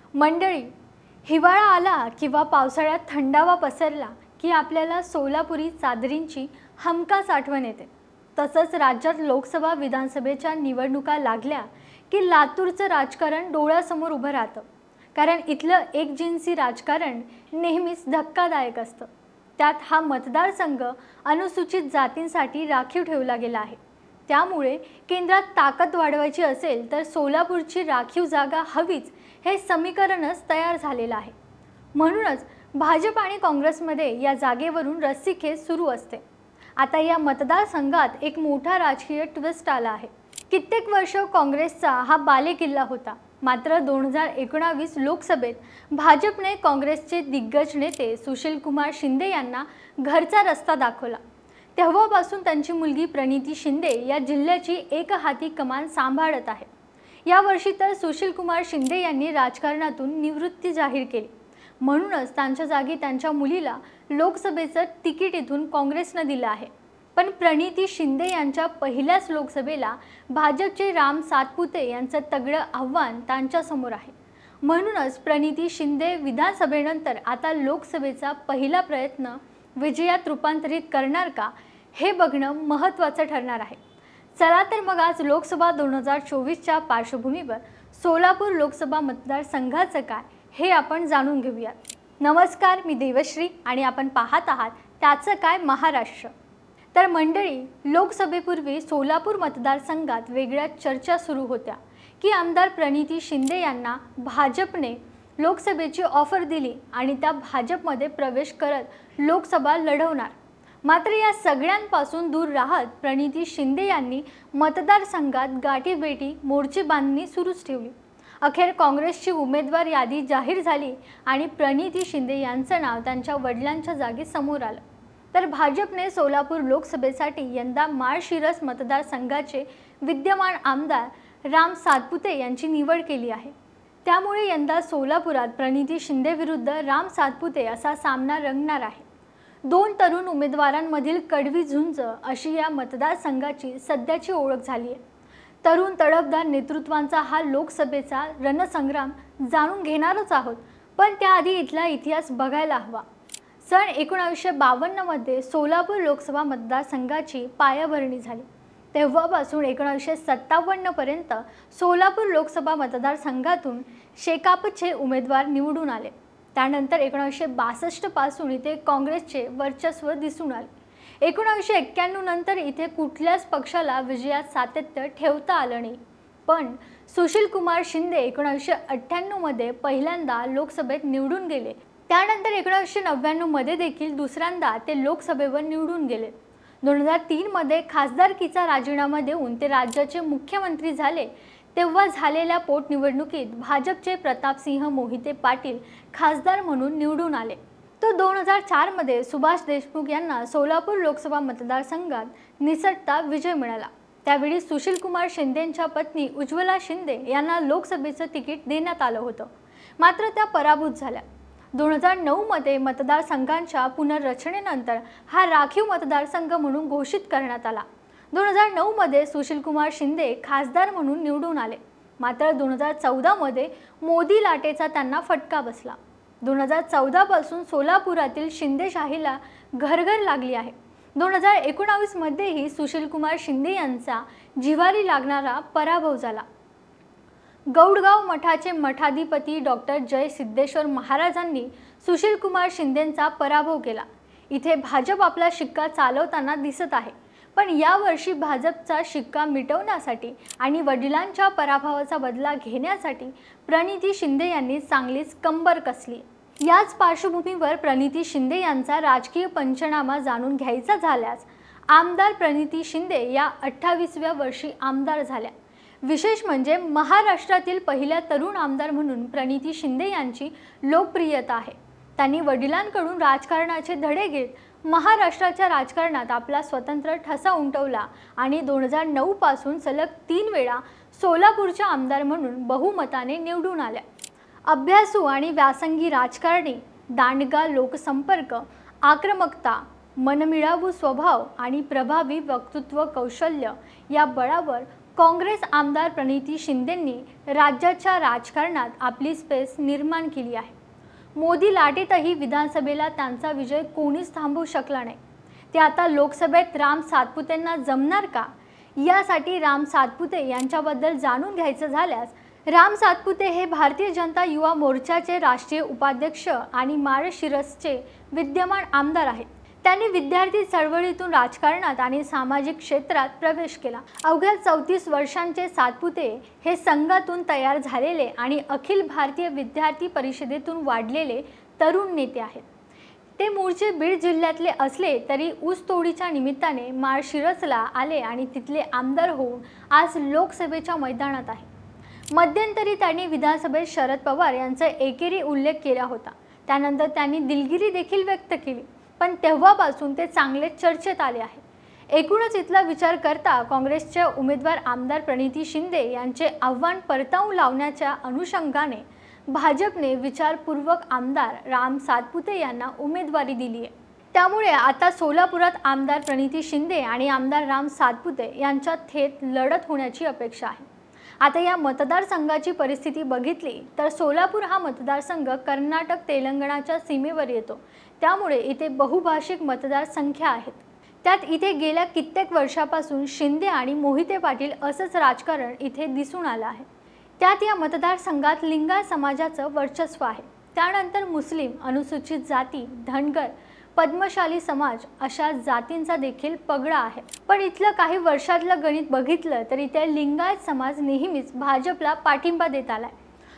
मंडळी, हिवाळा आला किंवा पावसाळ्यात थंडावा पसरला की आपल्याला सोलापुरी चादरींची हमखास आठवण येते। तसंच राज्यात लोकसभा विधानसभेच्या निवडणुका लागल्या की लातूरचं राजकारण डोळ्यासमोर उभं राहतं। कारण इथलं एकजिन्सी राजकारण नेहमीच धक्कादायक असतं। त्यात हा मतदारसंघ अनुसूचित जातींसाठी राखीव ठेवला गेला आहे। त्यामुळे केंद्रात ताकद वाढवायची असेल तर सोलापूरची राखीव जागा हवीच हे समीकरणच तयार झालेलं आहे। म्हणूनच भाजप आणि काँग्रेसमध्ये या जागेवरून रस्सीखेच सुरू असते। आता या मतदारसंघात एक मोठा राजकीय ट्विस्ट आला आहे। कित्येक वर्ष काँग्रेसचा हा बालेकिल्ला होता। मात्र 2019 लोकसभेत भाजपने काँग्रेसचे दिग्गज नेते सुशील कुमार शिंदे यांना घरचा रस्ता दाखवला। तेव्हापासून त्यांची मुलगी प्रणिती शिंदे या जिल्ह्याची एकहाती कमान सांभाळत आहे। या वर्षी तर सुशील कुमार शिंदे यांनी राजकारणातून निवृत्ती जाहीर केली। म्हणूनच त्यांच्या जागी त्यांच्या मुलीला लोकसभेचं तिकीट इथून काँग्रेसने दिलं आहे। पण प्रणिती शिंदे यांच्या पहिल्याच लोकसभेला भाजपचे राम सातपुते यांचं तगडं आव्हान त्यांच्या समोर आहे। म्हणूनच प्रणिती शिंदे विधानसभेनंतर आता लोकसभेचा पहिला प्रयत्न विजयात रूपांतरित करणार का हे बघणं महत्त्वाचं ठरणार आहे। चला तर मग आज लोकसभा 2024च्या पार्श्वभूमीवर सोलापूर लोकसभा मतदारसंघाचं काय हे आपण जाणून घेऊया। नमस्कार, मी देवश्री आणि आपण पाहत आहात त्याचं काय महाराष्ट्र। तर मंडळी, लोकसभेपूर्वी सोलापूर मतदारसंघात वेगळ्या चर्चा सुरू होत्या की आमदार प्रणिती शिंदे यांना भाजपने लोकसभेची ऑफर दिली आणि त्या भाजपमध्ये प्रवेश करत लोकसभा लढवणार। मात्र या सगळ्यांपासून दूर राहत प्रणिती शिंदे यांनी मतदारसंघात गाठीभेटी मोर्चे बांधणी सुरूच ठेवली। अखेर काँग्रेसची उमेदवार यादी जाहीर झाली आणि प्रणिती शिंदे यांचं नाव त्यांच्या वडिलांच्या जागी समोर आलं। तर भाजपने सोलापूर लोकसभेसाठी यंदा माळशिरस मतदारसंघाचे विद्यमान आमदार राम सातपुते यांची निवड केली आहे। त्यामुळे यंदा सोलापुरात प्रणिती शिंदे विरुद्ध राम सातपुते असा सामना रंगणार आहे। दोन तरुण उमेदवारांमधील कडवी झुंज अशी या मतदारसंघाची सध्याची ओळख झाली आहे। तरुण तडफदार नेतृत्वांचा हा लोकसभेचा रणसंग्राम जाणून घेणारच आहोत, पण त्याआधी इथला इतिहास बघायला हवा। सन 1952 मध्ये सोलापूर लोकसभा मतदारसंघाची पायाभरणी झाली। तेव्हापासून 1957 पर्यंत सोलापूर लोकसभा मतदारसंघातून शेकापचे उमेदवार निवडून आले। त्यानंतर 1962 पासून इथे काँग्रेसचे वर्चस्व दिसून आले। 1991 नंतर इथे कुठल्याच पक्षाला विजयात सातत्य ठेवता आलं नाही। पण सुशील कुमार शिंदे 1998 मध्ये पहिल्यांदा लोकसभेत निवडून गेले। त्यानंतर 1999 मध्ये देखील दुसऱ्यांदा ते लोकसभेवर निवडून गेले। 2003 मध्ये खासदारकीचा राजीनामा देऊन ते राज्याचे मुख्यमंत्री झाले। तेव्हा झालेल्या पोटनिवडणुकीत भाजपचे प्रतापसिंह मोहिते पाटील खासदार म्हणून निवडून आले। तो 2004 मध्ये सुभाष देशमुख यांना सोलापूर लोकसभा मतदारसंघात निसटता विजय मिळाला। त्यावेळी सुशील कुमार शिंदेंच्या पत्नी उज्ज्वला शिंदे यांना लोकसभेचं तिकीट देण्यात आलं होतं, मात्र त्या पराभूत झाल्या। 2009 मध्ये मतदारसंघांच्या पुनर्रचनेनंतर हा राखीव मतदारसंघ म्हणून घोषित करण्यात आला। 2009 मध्ये सुशील कुमार शिंदे खासदार म्हणून निवडून आले। मात्र 2014 मध्ये मोदी लाटेचा त्यांना फटका बसला। 2014 पासून सोलापुरातील शिंदेशाहीला घरघर लागली आहे। 2019 मध्येही सुशील कुमार शिंदे यांचा जिव्हारी लागणारा पराभव झाला। गौडगाव मठाचे मठाधिपती डॉक्टर जय सिद्धेश्वर महाराजांनी सुशील कुमार शिंदेंचा पराभव केला। इथे भाजप आपला शिक्का चालवताना दिसत आहे। पण यावर्षी भाजपचा शिक्का मिटवण्यासाठी आणि वडिलांच्या पराभवाचा बदला घेण्यासाठी प्रणिती शिंदे यांनी चांगलीच कंबर कसली। याच पार्श्वभूमीवर प्रणिती शिंदे यांचा राजकीय पंचनामा जाणून घ्यायचा झाल्यास आमदार प्रणिती शिंदे या 28व्या वर्षी आमदार झाल्या। विशेष म्हणजे महाराष्ट्रातील पहिल्या तरुण आमदार म्हणून प्रणिती शिंदे यांची लोकप्रियता आहे। त्यांनी वडिलांकडून राजकारणाचे धडे घेत महाराष्ट्राच्या राजकारणात आपला स्वतंत्र ठसा उमटवला आणि 2009 पासून सलग 3 वेळा सोलापूरच्या आमदार म्हणून बहुमताने निवडून आल्या। अभ्यासू आणि व्यासंगी राजकारणी, दांडगा लोकसंपर्क, आक्रमकता, मनमिळावू स्वभाव आणि प्रभावी वक्तृत्व कौशल्य या बळावर काँग्रेस आमदार प्रणिती शिंदेंनी राज्याच्या राजकारणात आपली स्पेस निर्माण केली आहे। मोदी लाटेतही विधानसभेला त्यांचा विजय कोणीच थांबवू शकला नाही। ते आता लोकसभेत राम सातपुतेंना जमणार का? यासाठी राम सातपुते यांच्याबद्दल जाणून घ्यायचं झाल्यास, राम सातपुते हे भारतीय जनता युवा मोर्चाचे राष्ट्रीय उपाध्यक्ष आणि माळशिरसचे विद्यमान आमदार आहेत। त्यांनी विद्यार्थी चळवळीतून राजकारणात आणि सामाजिक क्षेत्रात प्रवेश केला। अवघ्या 34 वर्षांचे सातपुते हे संघातून तयार झालेले आणि अखिल भारतीय विद्यार्थी परिषदेतून वाढलेले तरुण नेते आहेत। ते मूळचे बीड जिल्ह्यातले असले तरी ऊसतोडीच्या निमित्ताने माळशिरसला आले आणि तिथले आमदार होऊन आज लोकसभेच्या मैदानात आहे। मध्यंतरी त्यांनी विधानसभेत शरद पवार यांचा एकेरी उल्लेख केला होता। त्यानंतर त्यांनी दिलगिरी देखील व्यक्त केली, पण तेव्हापासून ते चांगले चर्चेत आले आहे। एकूणच इथला विचार करता काँग्रेसचे उमेदवार आमदार प्रणिती शिंदे यांचे आव्हान परतावून लावण्याच्या अनुषंगाने भाजपने विचारपूर्वक आमदार राम सातपुते यांना उमेदवारी दिली आहे। त्यामुळे आता सोलापुरात आमदार प्रणिती शिंदे आणि आमदार राम सातपुते यांच्यात थेट लढत होण्याची अपेक्षा आहे। आता या मतदारसंघाची परिस्थिती बघितली तर सोलापूर हा मतदारसंघ कर्नाटक तेलंगणाच्या सीमेवर येतो। त्यामुळे इथे बहुभाषिक मतदारसंख्या आहेत। त्यात इथे गेल्या कित्येक वर्षापासून शिंदे आणि मोहिते पाटील असंच राजकारण इथे दिसून आलं आहे। त्यात या मतदारसंघात लिंगायत समाजाचं वर्चस्व आहे। त्यानंतर मुस्लिम, अनुसूचित जाती, धनगर, पद्मशाली समाज अशा जातींचा देखील पगडा आहे। पण इथलं काही वर्षातलं गणित बघितलं तर इथे लिंगायत समाज नेहमीच भाजपला पाठिंबा देत आलाय।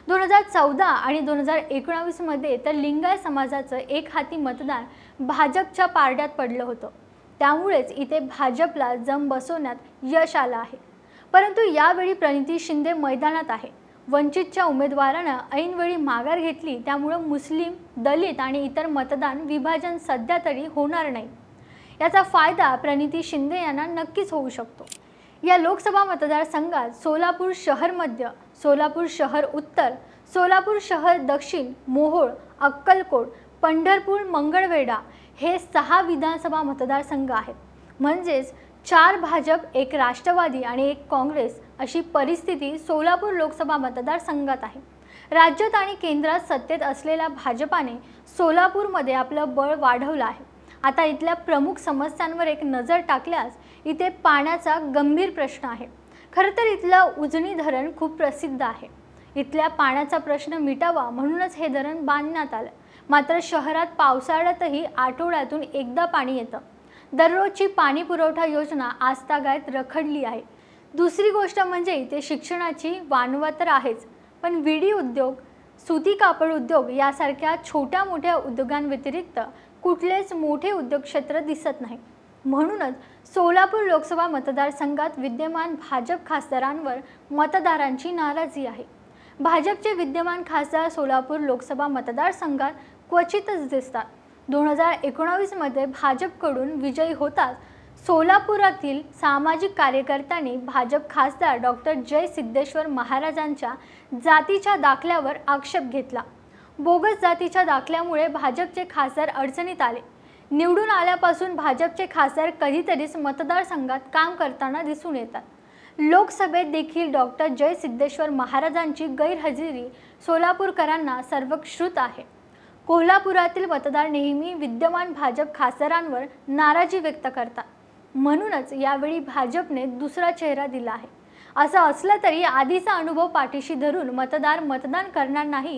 2014 आणि 2019 मध्ये तर लिंगायत समाजाचं एक हाती मतदान भाजपच्या पारड्यात पडलं होतं। त्यामुळेच इथे भाजपला जम बसवण्यात यश आलं आहे। परंतु यावेळी प्रणिती शिंदे मैदानात आहे। वंचितच्या उमेदवारानं ऐनवेळी माघार घेतली, त्यामुळे मुस्लिम, दलित आणि इतर मतदान विभाजन सध्या तरी होणार नाही। याचा फायदा प्रणिती शिंदे यांना नक्कीच होऊ शकतो। या लोकसभा मतदारसंघात सोलापूर शहर मध्य, सोलापूर शहर उत्तर, सोलापूर शहर दक्षिण, मोहोळ, अक्कलकोट, पंढरपूर, मंगळवेढा हे 6 विधानसभा मतदारसंघ आहेत। म्हणजेच 4 भाजप, 1 राष्ट्रवादी आणि 1 काँग्रेस अशी परिस्थिती सोलापूर लोकसभा मतदारसंघात आहे। राज्यात आणि केंद्रात सत्तेत असलेल्या भाजपाने सोलापूरमध्ये आपलं बळ वाढवलं आहे। आता इथल्या प्रमुख समस्यांवर एक नजर टाकल्यास इथे पाण्याचा गंभीर प्रश्न आहे। खरं तर इथलं उजनी धरण खूप प्रसिद्ध आहे। इथल्या पाण्याचा प्रश्न मिटावा म्हणूनच हे धरण बांधण्यात आलं। मात्र शहरात पावसाळ्यातही आठवड्यातून एकदा पाणी येतं। दररोजची पाणी पुरवठा योजना आजतागायत रखडली आहे। दुसरी गोष्ट म्हणजे इथे शिक्षणाची वानवा तर आहेच, पण विडी उद्योग, सुती कापड उद्योग यासारख्या छोट्या मोठ्या उद्योगांव्यतिरिक्त कुठलेच मोठे उद्योग क्षेत्र दिसत नाही। म्हणूनच सोलापूर लोकसभा मतदारसंघात विद्यमान भाजप खासदारांवर मतदारांची नाराजी आहे। भाजपचे विद्यमान खासदार सोलापूर लोकसभा मतदारसंघात क्वचितच दिसतात। 2019 मध्ये भाजपकडून विजयी होताच सोलापुरातील सामाजिक कार्यकर्त्यांनी भाजप खासदार डॉक्टर जय सिद्धेश्वर महाराजांच्या जातीच्या दाखल्यावर आक्षेप घेतला। बोगस जातीच्या दाखल्यामुळे भाजपचे खासदार अडचणीत आले। निवडून आल्यापासून भाजपचे खासदार कधीतरीच मतदारसंघात काम करताना दिसून येतात। लोकसभेत देखील डॉक्टर जय सिद्धेश्वर महाराजांची गैरहजेरी सोलापूरकरांना सर्वश्रुत आहे। कोल्हापुरातील मतदार नेहमी विद्यमान भाजप खासदारांवर नाराजी व्यक्त करतात। म्हणूनच यावेळी भाजपने दुसरा चेहरा दिला आहे। असं असलं तरी आधीचा अनुभव पाठीशी धरून मतदार मतदान करणार नाही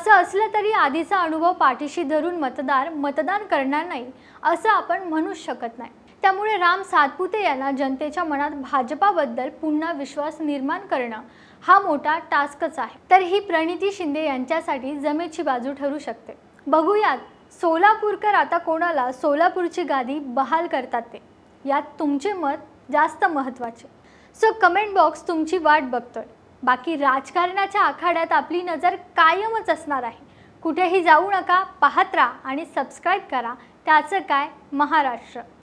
असं आपण म्हणू शकत नाही। त्यामुळे राम सातपुते यांना जनतेच्या मनात भाजपाबद्दल पुन्हा विश्वास निर्माण करणं हा मोठा टास्कच आहे। तर ही प्रणिती शिंदे यांच्यासाठी जमेची बाजू ठरू शकते। बघूयात सोलापूरकर आता कोणाला सोलापूरची गादी बहाल करतात ते। यात तुमचे मत जास्त महत्त्वाचे। सो कमेंट बॉक्स तुमची वाट बघतोय। बाकी राजकारणाच्या आखाड्यात आपली नजर कायमच असणार आहे। कुठेही जाऊ नका, पाहत राहा आणि सबस्क्राइब करा। त्याचं काय महाराष्ट्र।